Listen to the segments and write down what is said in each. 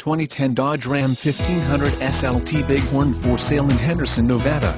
2010 Dodge Ram 1500 SLT Bighorn for sale in Henderson, Nevada,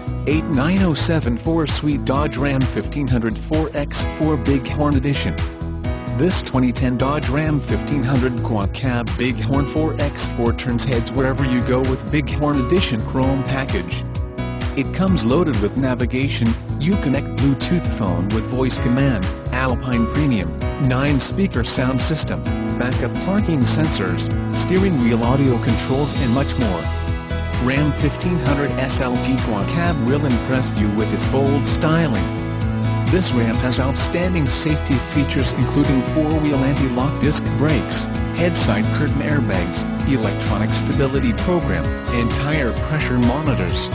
89074 Suite Dodge Ram 1500 4X4 Bighorn Edition. This 2010 Dodge Ram 1500 Quad Cab Bighorn 4X4 turns heads wherever you go with Bighorn Edition Chrome package. It comes loaded with navigation, Uconnect Bluetooth phone with voice command, Alpine Premium, 9-speaker sound system, backup parking sensors, steering wheel audio controls and much more. Ram 1500 SLT Quad Cab will impress you with its bold styling. This Ram has outstanding safety features including 4-wheel anti-lock disc brakes, head side curtain airbags, electronic stability program, and tire pressure monitors.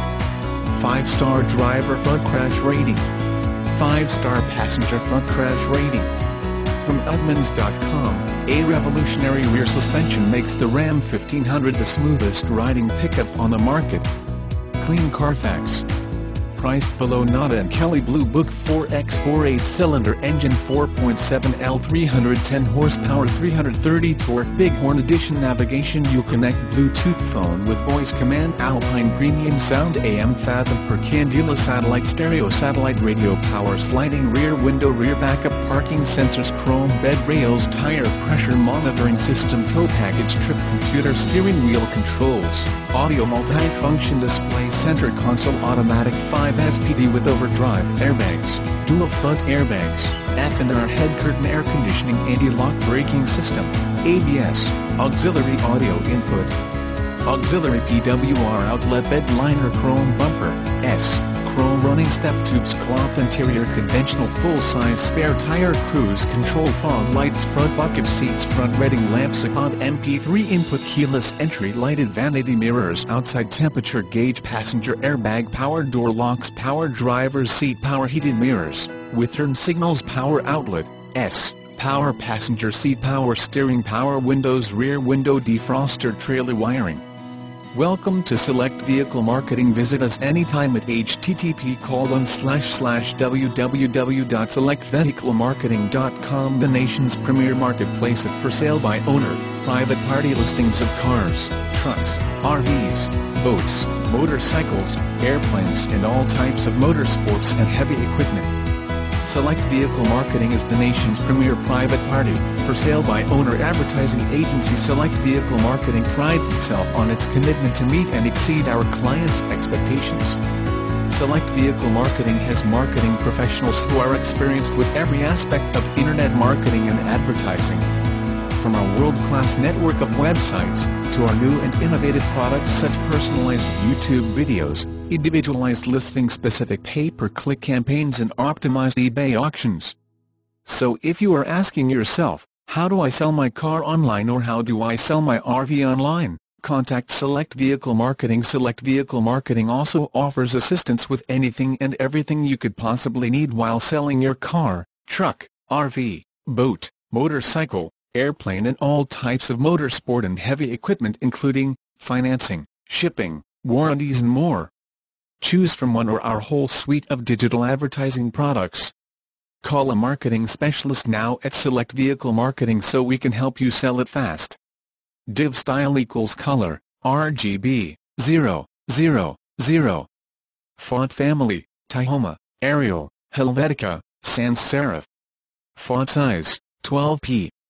5-star driver front crash rating. 5-star passenger front crash rating. From Edmunds.com, a revolutionary rear suspension makes the Ram 1500 the smoothest riding pickup on the market. Clean Carfax. Priced below Nada and Kelly Blue Book 4X4 8-cylinder engine 4.7L 310 horsepower 330 torque Bighorn Edition navigation Uconnect Bluetooth phone with voice command Alpine Premium sound AM Fathom per Candela satellite stereo satellite radio power sliding rear window rear backup parking sensors chrome bed rails tire pressure monitoring system tow package trip computer steering wheel controls, audio multi-function display center console automatic 5 SPD with overdrive airbags, dual front airbags, F&R head curtain air conditioning anti-lock braking system, ABS, auxiliary audio input, auxiliary PWR outlet bed liner chrome bumper, chrome running step tubes cloth interior conventional full-size spare tire cruise control fog lights front bucket seats front reading lamps iPod MP3 input keyless entry lighted vanity mirrors outside temperature gauge passenger airbag power door locks power driver's seat power heated mirrors, with turn signals power outlet, power passenger seat power steering power windows rear window defroster trailer wiring. Welcome to Select Vehicle Marketing. Visit us anytime at http://www.selectvehiclemarketing.com, the nation's premier marketplace of for sale by owner, private party listings of cars, trucks, RVs, boats, motorcycles, airplanes and all types of motorsports and heavy equipment. Select Vehicle Marketing is the nation's premier private party, for sale by owner advertising agency. Select Vehicle Marketing prides itself on its commitment to meet and exceed our clients' expectations. Select Vehicle Marketing has marketing professionals who are experienced with every aspect of internet marketing and advertising. From our world-class network of websites, to our new and innovative products such personalized YouTube videos, individualized listing-specific pay-per-click campaigns and optimized eBay auctions. So if you are asking yourself, how do I sell my car online or how do I sell my RV online? Contact Select Vehicle Marketing. Select Vehicle Marketing also offers assistance with anything and everything you could possibly need while selling your car, truck, RV, boat, motorcycle, airplane and all types of motorsport and heavy equipment including financing, shipping, warranties and more. Choose from one or our whole suite of digital advertising products. Call a marketing specialist now at Select Vehicle Marketing so we can help you sell it fast. Div style equals color, RGB, 0, 0, 0. Font family, Tahoma, Arial, Helvetica, Sans Serif. Font size, 12p.